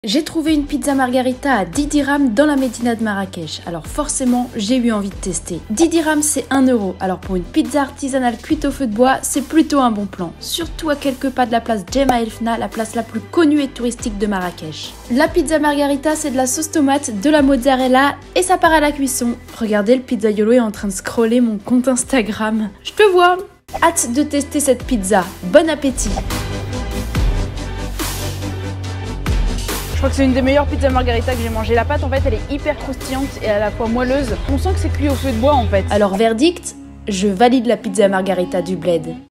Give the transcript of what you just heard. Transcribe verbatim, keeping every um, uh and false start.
J'ai trouvé une pizza margarita à dix dirhams dans la médina de Marrakech, alors forcément j'ai eu envie de tester. dix dirhams c'est un euro, alors pour une pizza artisanale cuite au feu de bois, c'est plutôt un bon plan. Surtout à quelques pas de la place Djemma El Fna, la place la plus connue et touristique de Marrakech. La pizza margarita c'est de la sauce tomate, de la mozzarella et ça part à la cuisson. Regardez, le pizzaiolo est en train de scroller mon compte Instagram. Je te vois! Hâte de tester cette pizza, bon appétit! Je crois que c'est une des meilleures pizzas margarita que j'ai mangé. La pâte en fait elle est hyper croustillante et à la fois moelleuse. On sent que c'est cuit au feu de bois en fait. Alors verdict, je valide la pizza margarita du bled.